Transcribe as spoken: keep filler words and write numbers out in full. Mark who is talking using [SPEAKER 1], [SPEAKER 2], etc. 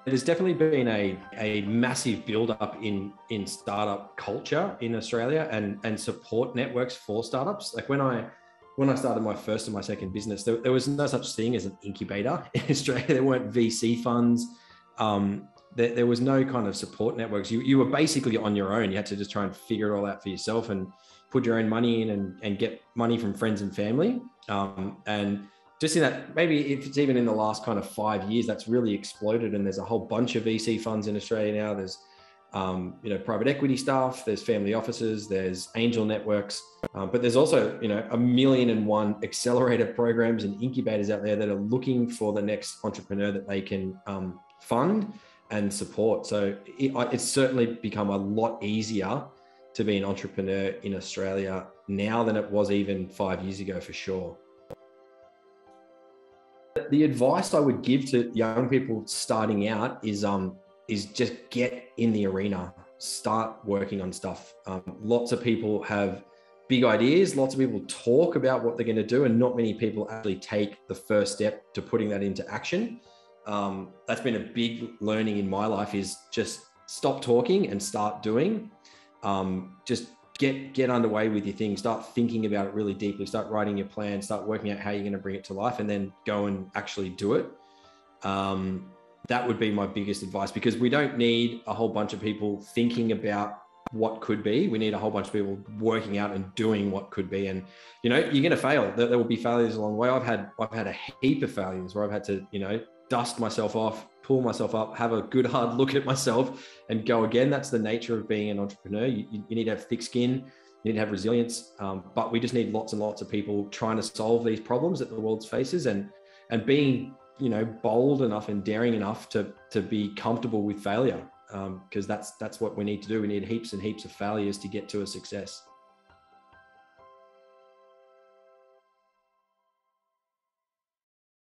[SPEAKER 1] There's definitely been a, a massive build-up in, in startup culture in Australia and, and support networks for startups. Like when I when I started my first and my second business, there, there was no such thing as an incubator in Australia. There weren't V C funds. Um, there, there was no kind of support networks. You, you were basically on your own. You had to just try and figure it all out for yourself and put your own money in and, and get money from friends and family. Um, and just in that, maybe if it's even in the last kind of five years, that's really exploded. And there's a whole bunch of V C funds in Australia now. There's, um, you know, private equity stuff, there's family offices, there's angel networks, um, but there's also, you know, a million and one accelerator programs and incubators out there that are looking for the next entrepreneur that they can um, fund and support. So it, it's certainly become a lot easier to be an entrepreneur in Australia now than it was even five years ago, for sure. The advice I would give to young people starting out is um is just get in the arena, start working on stuff. Um, lots of people have big ideas, lots of people talk about what they're going to do, and not many people actually take the first step to putting that into action. Um, that's been a big learning in my life, is just stop talking and start doing. Um, just get get underway with your thing, start thinking about it really deeply, start writing your plan, start working out how you're going to bring it to life, and then go and actually do it. Um, that would be my biggest advice, because we don't need a whole bunch of people thinking about what could be. We need a whole bunch of people working out and doing what could be. And, you know, you're going to fail. There, there will be failures along the way. I've had, I've had a heap of failures where I've had to, you know, dust myself off, pull myself up, have a good hard look at myself and go again. That's the nature of being an entrepreneur. You, you need to have thick skin, you need to have resilience, um, but we just need lots and lots of people trying to solve these problems that the world faces, and and being, you know, bold enough and daring enough to to be comfortable with failure, because um, that's that's what we need to do. We need heaps and heaps of failures to get to a success.